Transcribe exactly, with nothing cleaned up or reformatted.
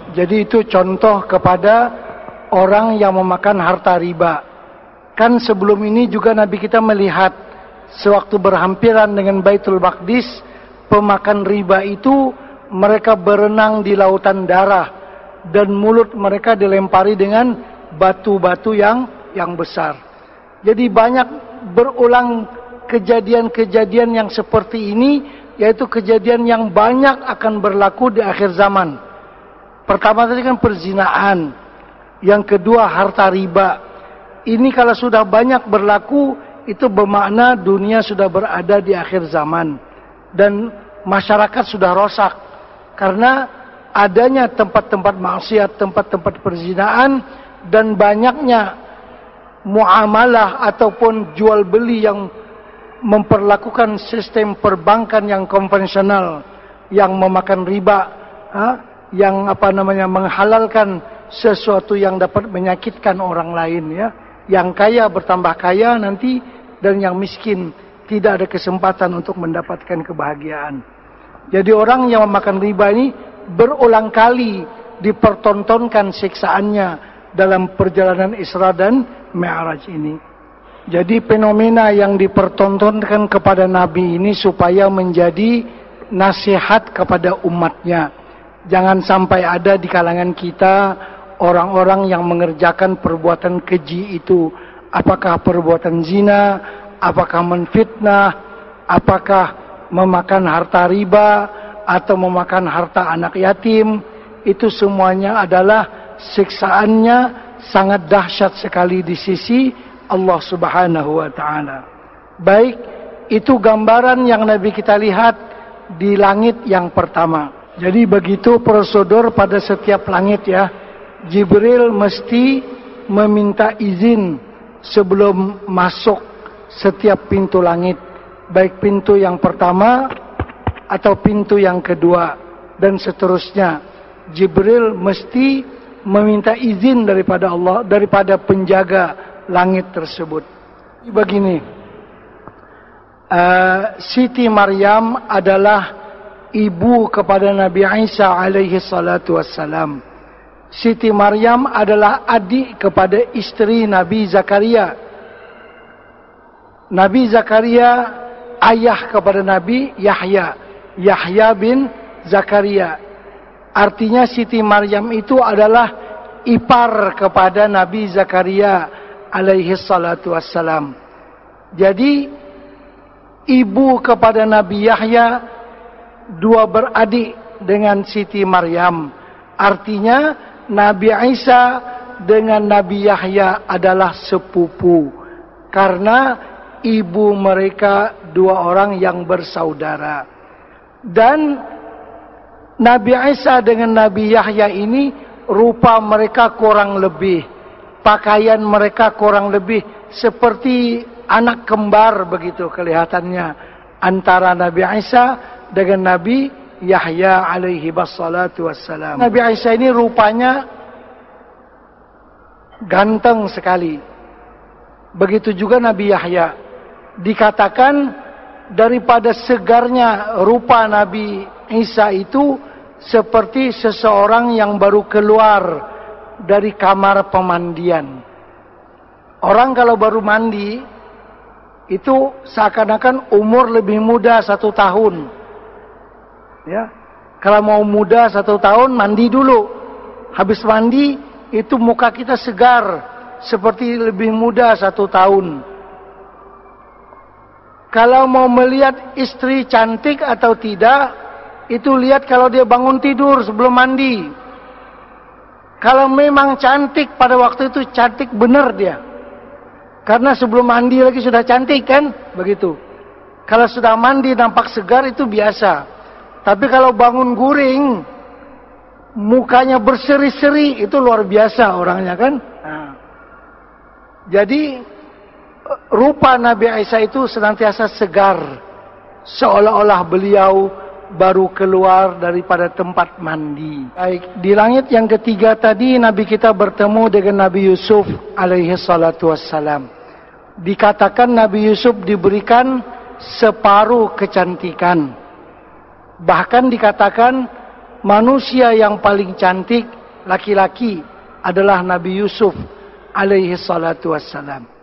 Jadi itu contoh kepada orang yang memakan harta riba. Kan sebelum ini juga Nabi kita melihat sewaktu berhampiran dengan Baitul Maqdis, pemakan riba itu mereka berenang di lautan darah dan mulut mereka dilempari dengan batu-batu yang yang besar. Jadi banyak berulang kejadian-kejadian yang seperti ini, yaitu kejadian yang banyak akan berlaku di akhir zaman. Pertama tadi kan perzinaan, yang kedua harta riba. Ini kalau sudah banyak berlaku, itu bermakna dunia sudah berada di akhir zaman dan masyarakat sudah rosak karena adanya tempat-tempat maksiat, tempat-tempat perzinaan, dan banyaknya muamalah ataupun jual beli yang memperlakukan sistem perbankan yang konvensional, yang memakan riba, ha? yang apa namanya menghalalkan sesuatu yang dapat menyakitkan orang lain, ya. Yang kaya bertambah kaya nanti, dan yang miskin tidak ada kesempatan untuk mendapatkan kebahagiaan. Jadi orang yang memakan riba ini berulang kali dipertontonkan siksaannya dalam perjalanan Isra dan Mi'raj ini. Jadi fenomena yang dipertontonkan kepada Nabi ini supaya menjadi nasihat kepada umatnya. Jangan sampai ada di kalangan kita orang-orang yang mengerjakan perbuatan keji itu. Apakah perbuatan zina, apakah menfitnah, apakah memakan harta riba, atau memakan harta anak yatim. Itu semuanya adalah siksaannya sangat dahsyat sekali di sisi Allah Subhanahu wa ta'ala. Baik, itu gambaran yang Nabi kita lihat di langit yang pertama. Jadi begitu prosedur pada setiap langit, ya. Jibril mesti meminta izin sebelum masuk setiap pintu langit, baik pintu yang pertama atau pintu yang kedua, dan seterusnya. Jibril mesti meminta izin daripada Allah, daripada penjaga langit tersebut. Begini, uh, Siti Maryam adalah ibu kepada Nabi Isa alaihi salatu wassalam. Siti Maryam adalah adik kepada istri Nabi Zakaria. Nabi Zakaria ayah kepada Nabi Yahya, Yahya bin Zakaria. Artinya Siti Maryam itu adalah ipar kepada Nabi Zakaria alaihi salatu wassalam. Jadi ibu kepada Nabi Yahya, dua beradik dengan Siti Maryam. Artinya Nabi Isa dengan Nabi Yahya adalah sepupu, karena ibu mereka dua orang yang bersaudara. Dan Nabi Isa dengan Nabi Yahya ini rupa mereka kurang lebih, pakaian mereka kurang lebih seperti anak kembar begitu kelihatannya antara Nabi Isa dengan Nabi Yahya alaihi wassalatu wassalam. Nabi Isa ini rupanya ganteng sekali. Begitu juga Nabi Yahya. Dikatakan daripada segarnya rupa Nabi Isa itu seperti seseorang yang baru keluar dari kamar pemandian. Orang kalau baru mandi itu seakan-akan umur lebih muda satu tahun. Ya, kalau mau muda satu tahun mandi dulu. Habis mandi itu muka kita segar seperti lebih muda satu tahun. Kalau mau melihat istri cantik atau tidak, itu lihat kalau dia bangun tidur sebelum mandi. Kalau memang cantik pada waktu itu cantik benar dia, karena sebelum mandi lagi sudah cantik kan, begitu. Kalau sudah mandi nampak segar itu biasa. Tapi kalau bangun guring, mukanya berseri-seri, itu luar biasa orangnya kan. Nah. Jadi rupa Nabi Isa itu senantiasa segar, seolah-olah beliau baru keluar daripada tempat mandi. Baik, di langit yang ketiga tadi Nabi kita bertemu dengan Nabi Yusuf alaihi salatu wassalam. Dikatakan Nabi Yusuf diberikan separuh kecantikan. Bahkan dikatakan manusia yang paling cantik laki-laki adalah Nabi Yusuf alaihi salatu wassalam.